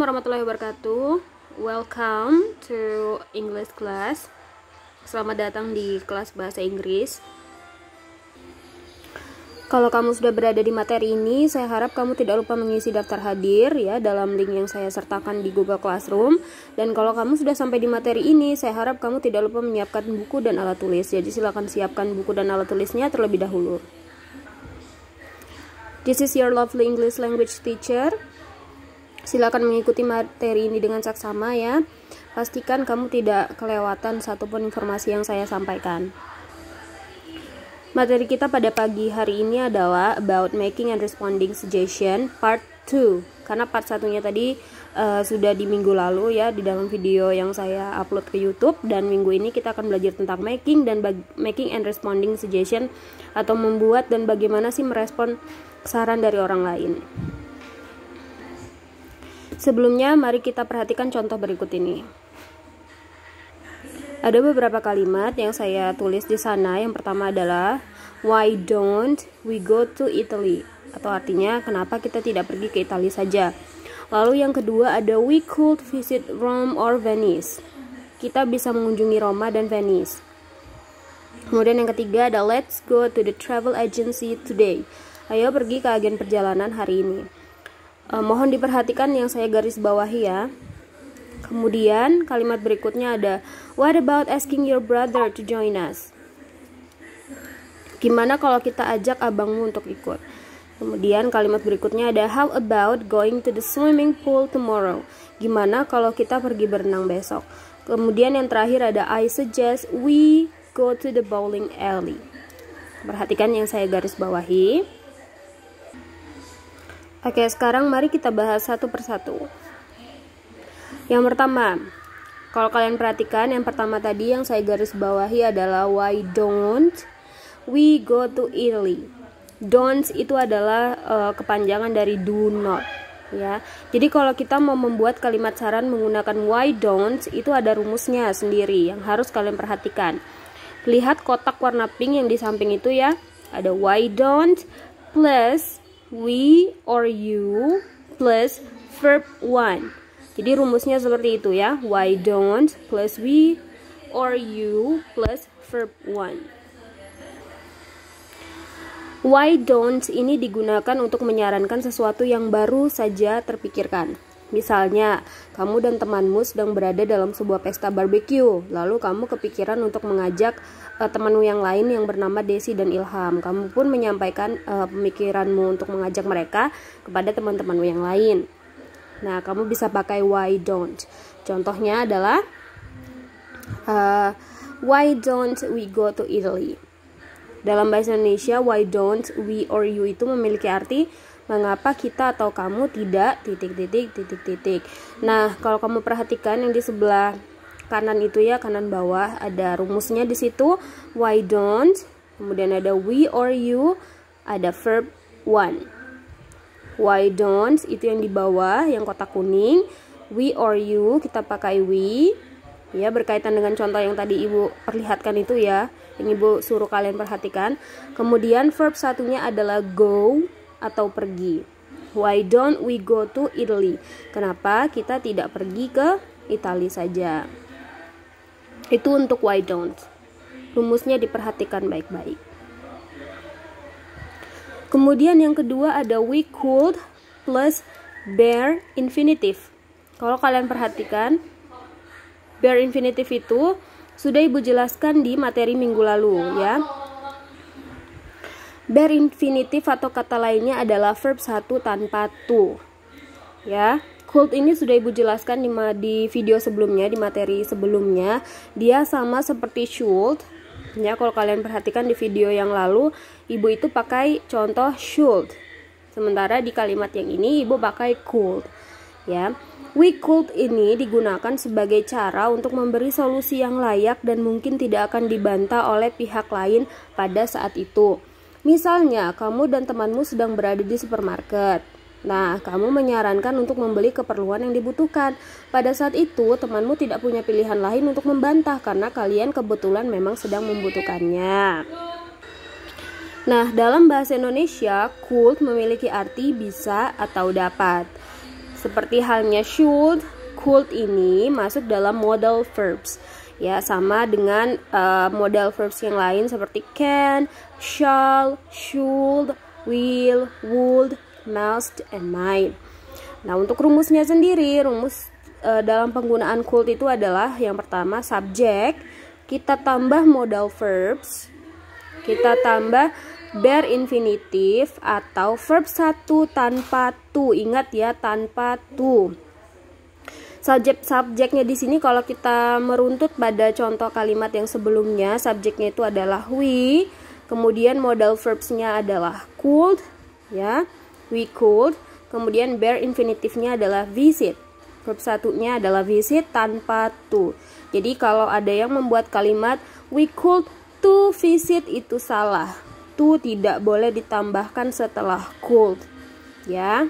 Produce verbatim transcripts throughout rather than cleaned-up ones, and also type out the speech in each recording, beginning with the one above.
warahmatullahi wabarakatuh. Welcome to English class. Selamat datang di kelas bahasa Inggris. Kalau kamu sudah berada di materi ini, saya harap kamu tidak lupa mengisi daftar hadir ya dalam link yang saya sertakan di Google Classroom. Dan kalau kamu sudah sampai di materi ini, saya harap kamu tidak lupa menyiapkan buku dan alat tulis. Jadi silakan siapkan buku dan alat tulisnya terlebih dahulu. This is your lovely English language teacher. Silakan mengikuti materi ini dengan saksama ya. Pastikan kamu tidak kelewatan satupun informasi yang saya sampaikan. Materi kita pada pagi hari ini adalah about making and responding suggestion part two. Karena part satunya tadi uh, sudah di minggu lalu ya di dalam video yang saya upload ke YouTube, dan minggu ini kita akan belajar tentang making dan making and responding suggestion atau membuat dan bagaimana sih merespon saran dari orang lain. Sebelumnya, mari kita perhatikan contoh berikut ini. Ada beberapa kalimat yang saya tulis di sana. Yang pertama adalah why don't we go to Italy? Atau artinya kenapa kita tidak pergi ke Italia saja. Lalu yang kedua ada we could visit Rome or Venice. Kita bisa mengunjungi Roma dan Venice. Kemudian yang ketiga ada let's go to the travel agency today. Ayo pergi ke agen perjalanan hari ini. Uh, mohon diperhatikan yang saya garis bawahi ya. Kemudian kalimat berikutnya ada what about asking your brother to join us? Gimana kalau kita ajak abangmu untuk ikut? Kemudian kalimat berikutnya ada how about going to the swimming pool tomorrow? Gimana kalau kita pergi berenang besok? Kemudian yang terakhir ada I suggest we go to the bowling alley. Perhatikan yang saya garis bawahi. Oke, sekarang mari kita bahas satu persatu. Yang pertama, kalau kalian perhatikan, yang pertama tadi yang saya garis bawahi adalah why don't we go to Italy. Don't itu adalah uh, kepanjangan dari do not, ya. Jadi kalau kita mau membuat kalimat saran menggunakan why don't, itu ada rumusnya sendiri yang harus kalian perhatikan. Lihat kotak warna pink yang di samping itu ya. Ada why don't plus we or you plus verb one. Jadi rumusnya seperti itu ya. Why don't plus we or you plus verb one. Why don't ini digunakan untuk menyarankan sesuatu yang baru saja terpikirkan. Misalnya, kamu dan temanmu sedang berada dalam sebuah pesta barbecue. Lalu kamu kepikiran untuk mengajak uh, temanmu yang lain yang bernama Desi dan Ilham. Kamu pun menyampaikan uh, pemikiranmu untuk mengajak mereka kepada teman-temanmu yang lain. Nah, kamu bisa pakai why don't. Contohnya adalah uh, why don't we go to Italy? Dalam bahasa Indonesia, why don't we or you itu memiliki arti mengapa kita atau kamu tidak titik-titik titik-titik. Nah, kalau kamu perhatikan yang di sebelah kanan itu ya, kanan bawah ada rumusnya di situ. Why don't, kemudian ada we or you, ada verb one. Why don't itu yang di bawah, yang kotak kuning. We or you kita pakai we. Ya, berkaitan dengan contoh yang tadi Ibu perlihatkan itu ya. Yang Ibu suruh kalian perhatikan. Kemudian verb satunya adalah go atau pergi. Why don't we go to Italy? Kenapa kita tidak pergi ke Italia saja? Itu untuk why don't. Rumusnya diperhatikan baik-baik. Kemudian yang kedua ada we could plus bare infinitive. Kalau kalian perhatikan, bare infinitive itu sudah Ibu jelaskan di materi minggu lalu ya. Bare infinitive atau kata lainnya adalah verb satu tanpa to. Ya, could ini sudah Ibu jelaskan di, di video sebelumnya, di materi sebelumnya. Dia sama seperti should. Ya, kalau kalian perhatikan di video yang lalu, Ibu itu pakai contoh should. Sementara di kalimat yang ini Ibu pakai could. Ya, we could ini digunakan sebagai cara untuk memberi solusi yang layak dan mungkin tidak akan dibantah oleh pihak lain pada saat itu. Misalnya, kamu dan temanmu sedang berada di supermarket. Nah, kamu menyarankan untuk membeli keperluan yang dibutuhkan. Pada saat itu, temanmu tidak punya pilihan lain untuk membantah karena kalian kebetulan memang sedang membutuhkannya. Nah, dalam bahasa Indonesia, could memiliki arti bisa atau dapat. Seperti halnya should, could ini masuk dalam modal verbs. Ya, sama dengan uh, modal verbs yang lain seperti can, shall, should, will, would, must, and might. Nah, untuk rumusnya sendiri, rumus uh, dalam penggunaan could itu adalah yang pertama subject, kita tambah modal verbs, kita tambah bare infinitive atau verb satu tanpa to. Ingat ya, tanpa to. Subjek subjeknya di sini kalau kita meruntut pada contoh kalimat yang sebelumnya, subjeknya itu adalah we, kemudian modal verbsnya adalah could, ya, we could, kemudian bare infinitive-nya adalah visit. Verb satunya adalah visit tanpa to. Jadi kalau ada yang membuat kalimat we could to visit itu salah. To tidak boleh ditambahkan setelah could, ya.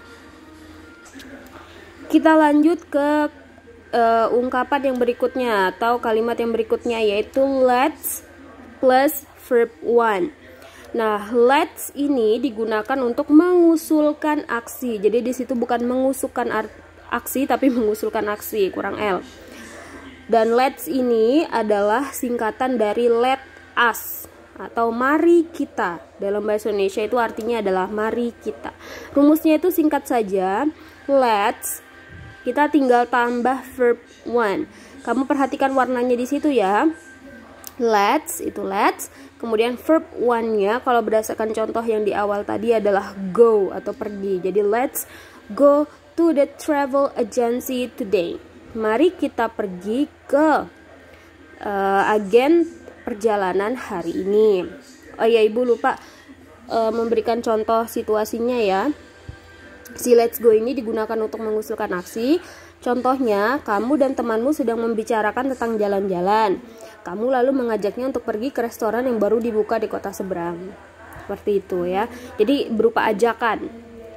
Kita lanjut ke uh, ungkapan yang berikutnya atau kalimat yang berikutnya, yaitu let's plus verb one. Nah, let's ini digunakan untuk mengusulkan aksi. Jadi di situ bukan mengusulkan aksi tapi mengusulkan aksi, kurang L. Dan let's ini adalah singkatan dari let us atau mari kita. Dalam bahasa Indonesia itu artinya adalah mari kita. Rumusnya itu singkat saja, let's, kita tinggal tambah verb one. Kamu perhatikan warnanya di situ ya. Let's itu let's, kemudian verb one-nya kalau berdasarkan contoh yang di awal tadi adalah go atau pergi. Jadi let's go to the travel agency today. Mari kita pergi ke uh, agen perjalanan hari ini. Oh ya, Ibu lupa uh, memberikan contoh situasinya ya. Si let's go ini digunakan untuk mengusulkan aksi. Contohnya, kamu dan temanmu sedang membicarakan tentang jalan-jalan. Kamu lalu mengajaknya untuk pergi ke restoran yang baru dibuka di kota seberang. Seperti itu ya. Jadi berupa ajakan.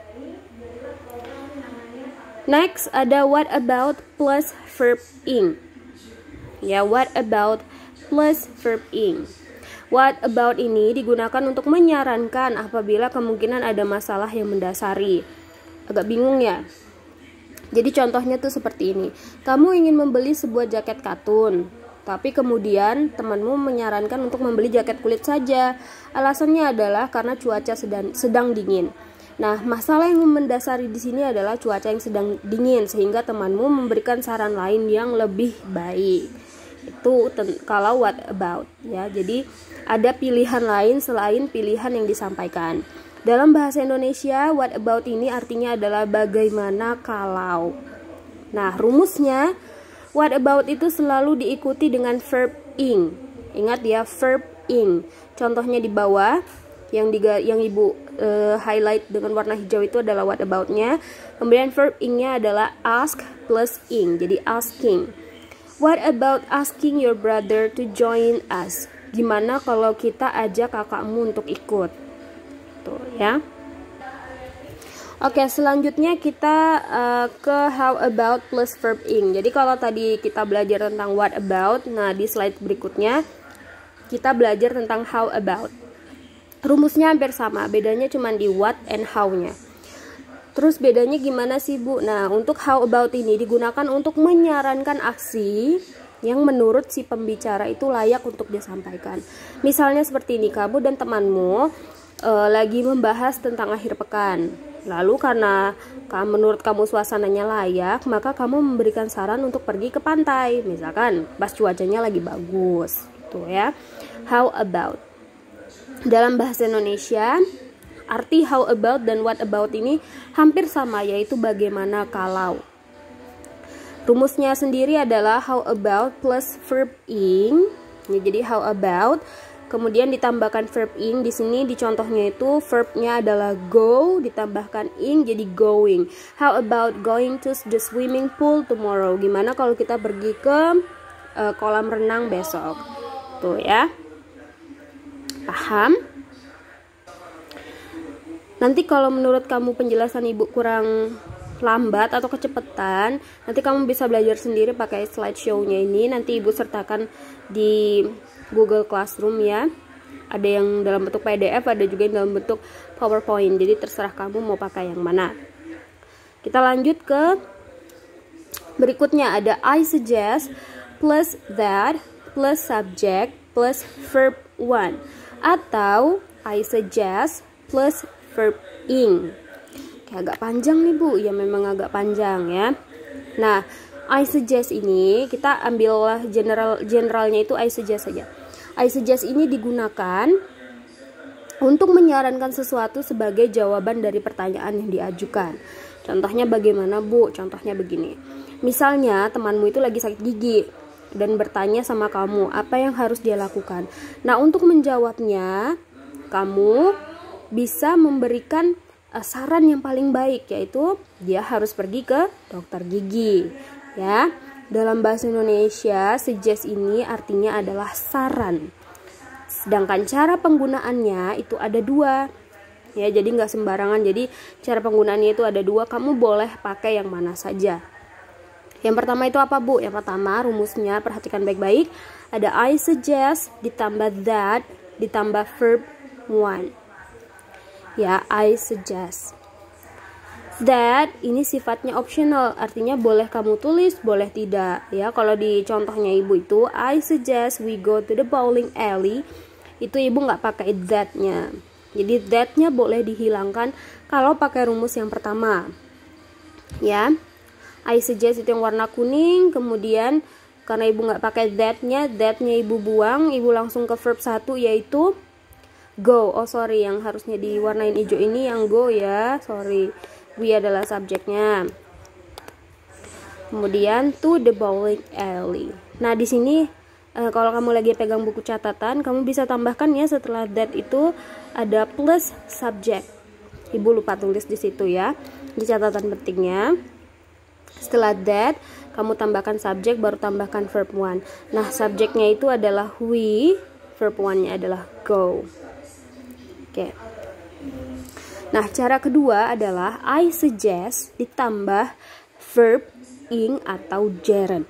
Next ada what about plus verb ing. Ya, what about plus verb ing. What about ini digunakan untuk menyarankan apabila kemungkinan ada masalah yang mendasari. Agak bingung ya. Jadi contohnya tuh seperti ini. Kamu ingin membeli sebuah jaket katun, tapi kemudian temanmu menyarankan untuk membeli jaket kulit saja. Alasannya adalah karena cuaca sedang, sedang dingin. Nah, masalah yang mendasari di sini adalah cuaca yang sedang dingin, sehingga temanmu memberikan saran lain yang lebih baik. Itu kalau what about ya. Jadi ada pilihan lain selain pilihan yang disampaikan. Dalam bahasa Indonesia, what about ini artinya adalah bagaimana kalau. Nah, rumusnya what about itu selalu diikuti dengan verb ing. Ingat ya, verb ing. Contohnya di bawah yang diga, yang Ibu uh, highlight dengan warna hijau itu adalah what about-nya. Kemudian verb ing-nya adalah ask plus ing. Jadi asking. What about asking your brother to join us? Gimana kalau kita ajak kakakmu untuk ikut? Tuh ya. Oke, selanjutnya kita uh, ke how about plus verb ing. Jadi kalau tadi kita belajar tentang what about, nah di slide berikutnya kita belajar tentang how about. Rumusnya hampir sama, bedanya cuma di what and how-nya. Terus bedanya gimana sih, Bu? Nah, untuk how about ini digunakan untuk menyarankan aksi yang menurut si pembicara itu layak untuk disampaikan. Misalnya seperti ini, kamu dan temanmu uh, lagi membahas tentang akhir pekan. Lalu karena menurut kamu suasananya layak, maka kamu memberikan saran untuk pergi ke pantai. Misalkan pas cuacanya lagi bagus, gitu ya. How about. Dalam bahasa Indonesia, arti how about dan what about ini hampir sama, yaitu bagaimana kalau. Rumusnya sendiri adalah how about plus verb ing. Ya, jadi how about, kemudian ditambahkan verb ing. Di sini di contohnya itu verbnya adalah go, ditambahkan ing jadi going. How about going to the swimming pool tomorrow? Gimana kalau kita pergi ke uh, kolam renang besok? Tuh ya. Paham? Nanti kalau menurut kamu penjelasan Ibu kurang lambat atau kecepatan, nanti kamu bisa belajar sendiri pakai slideshow-nya ini. Nanti Ibu sertakan di Google Classroom ya. Ada yang dalam bentuk P D F, ada juga yang dalam bentuk PowerPoint. Jadi terserah kamu mau pakai yang mana. Kita lanjut ke berikutnya, ada I suggest plus that plus subject plus verb one, atau I suggest plus verb ing. Kayak agak panjang nih Bu, ya memang agak panjang ya. Nah, I suggest ini kita ambillah general generalnya itu I suggest saja. I suggest ini digunakan untuk menyarankan sesuatu sebagai jawaban dari pertanyaan yang diajukan. Contohnya bagaimana Bu? Contohnya begini. Misalnya temanmu itu lagi sakit gigi dan bertanya sama kamu apa yang harus dia lakukan. Nah, untuk menjawabnya kamu bisa memberikan uh, saran yang paling baik, yaitu dia harus pergi ke dokter gigi. Ya, dalam bahasa Indonesia suggest ini artinya adalah saran. Sedangkan cara penggunaannya itu ada dua. Ya, jadi nggak sembarangan. Jadi cara penggunaannya itu ada dua. Kamu boleh pakai yang mana saja. Yang pertama itu apa Bu? Yang pertama rumusnya, perhatikan baik-baik. Ada I suggest ditambah that ditambah verb one. Ya, I suggest. That ini sifatnya optional, artinya boleh kamu tulis, boleh tidak. Ya, kalau di contohnya Ibu itu I suggest we go to the bowling alley. Itu Ibu nggak pakai that-nya. Jadi that-nya boleh dihilangkan kalau pakai rumus yang pertama. Ya. I suggest itu yang warna kuning, kemudian karena Ibu nggak pakai that-nya, that-nya Ibu buang, Ibu langsung ke verb satu yaitu go. Oh sorry, yang harusnya diwarnain hijau ini yang go ya, sorry. We adalah subjeknya. Kemudian to the bowling alley. Nah di sini eh, kalau kamu lagi pegang buku catatan, kamu bisa tambahkan ya setelah that itu ada plus subject. Ibu lupa tulis di situ ya, di catatan pentingnya. Setelah that, kamu tambahkan subjek, baru tambahkan verb one. Nah, subjeknya itu adalah we, verb one-nya adalah go. Oke. Nah, cara kedua adalah I suggest ditambah verb ing atau gerund.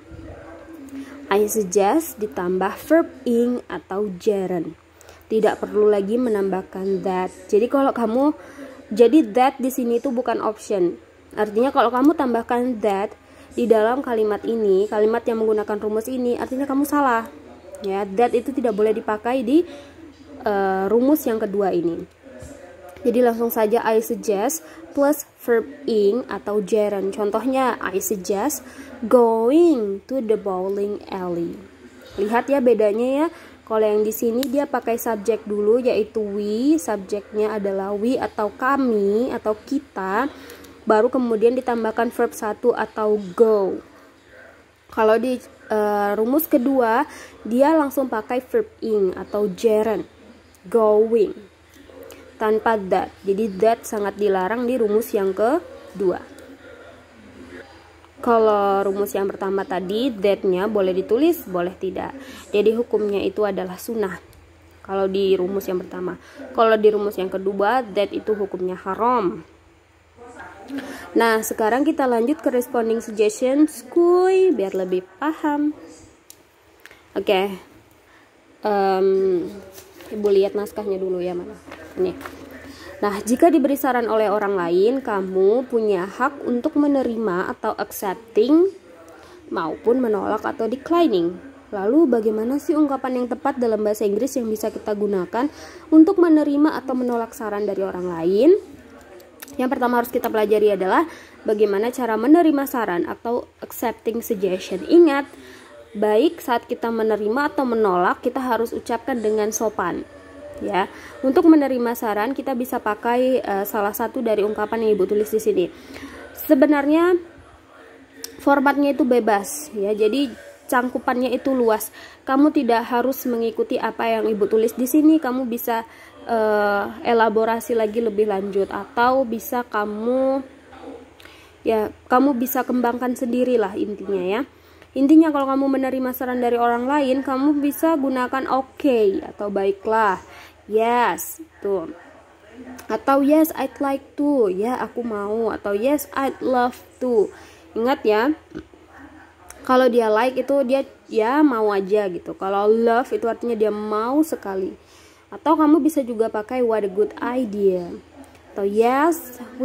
I suggest ditambah verb ing atau gerund. Tidak perlu lagi menambahkan that. Jadi kalau kamu, jadi that di sini itu bukan option. Artinya kalau kamu tambahkan that di dalam kalimat ini, kalimat yang menggunakan rumus ini, artinya kamu salah. Ya, that itu tidak boleh dipakai di uh, rumus yang kedua ini. Jadi langsung saja I suggest plus verb ing atau gerund. Contohnya I suggest going to the bowling alley. Lihat ya bedanya ya. Kalau yang di sini dia pakai subjek dulu yaitu we, subjeknya adalah we atau kami atau kita. Baru kemudian ditambahkan verb satu atau go. Kalau di uh, rumus kedua dia langsung pakai verb ing atau gerund, going, tanpa that. Jadi that sangat dilarang di rumus yang kedua. Kalau rumus yang pertama tadi that-nya boleh ditulis, boleh tidak. Jadi hukumnya itu adalah sunnah. Kalau di rumus yang pertama. Kalau di rumus yang kedua that itu hukumnya haram. Nah, sekarang kita lanjut ke responding suggestions, kuy, biar lebih paham. Oke, okay. um, Ibu lihat naskahnya dulu ya, mana? Ini. Nah, jika diberi saran oleh orang lain, kamu punya hak untuk menerima atau accepting, maupun menolak atau declining. Lalu, bagaimana sih ungkapan yang tepat dalam bahasa Inggris yang bisa kita gunakan untuk menerima atau menolak saran dari orang lain? Yang pertama harus kita pelajari adalah bagaimana cara menerima saran atau accepting suggestion. Ingat, baik saat kita menerima atau menolak, kita harus ucapkan dengan sopan. Ya, untuk menerima saran kita bisa pakai uh, salah satu dari ungkapan yang Ibu tulis di sini. Sebenarnya formatnya itu bebas, ya. Jadi cangkupannya itu luas. Kamu tidak harus mengikuti apa yang Ibu tulis di sini. Kamu bisa Uh, elaborasi lagi lebih lanjut atau bisa kamu ya kamu bisa kembangkan sendirilah intinya ya. Intinya kalau kamu menerima saran dari orang lain, kamu bisa gunakan oke okay, atau baiklah, yes tuh, atau yes I'd like to, ya aku mau, atau yes I'd love to. Ingat ya, kalau dia like itu dia ya mau aja gitu. Kalau love itu artinya dia mau sekali. Atau kamu bisa juga pakai what a good idea, atau yes with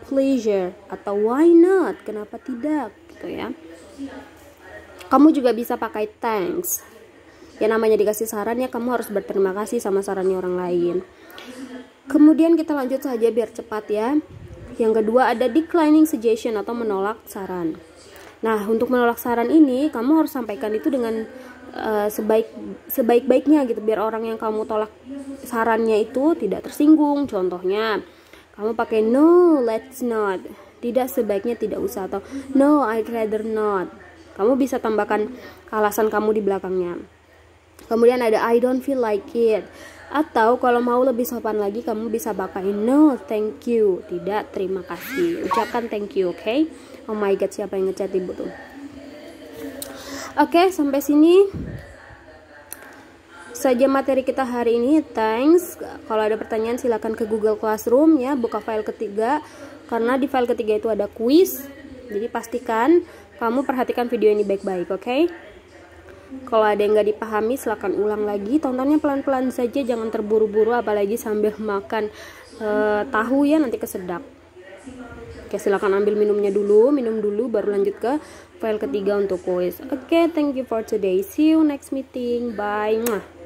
pleasure atau why not, kenapa tidak gitu ya. Kamu juga bisa pakai thanks. Ya namanya dikasih saran ya, kamu harus berterima kasih sama sarannya orang lain. Kemudian kita lanjut saja biar cepat ya. Yang kedua ada declining suggestion atau menolak saran. Nah, untuk menolak saran ini kamu harus sampaikan itu dengan uh, sebaik sebaik-baiknya gitu, biar orang yang kamu tolak sarannya itu tidak tersinggung. Contohnya, kamu pakai no, let's not. Tidak, sebaiknya tidak usah, atau no, I'd rather not. Kamu bisa tambahkan alasan kamu di belakangnya. Kemudian ada I don't feel like it. Atau kalau mau lebih sopan lagi, kamu bisa pakai no, thank you. Tidak, terima kasih. Ucapkan thank you, oke? Okay? Oh my god, siapa yang ngechat ibu tuh? Oke, okay, sampai sini saja materi kita hari ini. Thanks. Kalau ada pertanyaan silakan ke Google Classroom ya, buka file ketiga. Karena di file ketiga itu ada quiz. Jadi pastikan kamu perhatikan video ini baik-baik, oke? Okay? Kalau ada yang nggak dipahami silahkan ulang lagi, tontonnya pelan-pelan saja, jangan terburu-buru, apalagi sambil makan uh, tahu ya, nanti kesedap. Oke, silahkan ambil minumnya dulu, minum dulu baru lanjut ke file ketiga untuk quiz. Oke, thank you for today, see you next meeting, bye.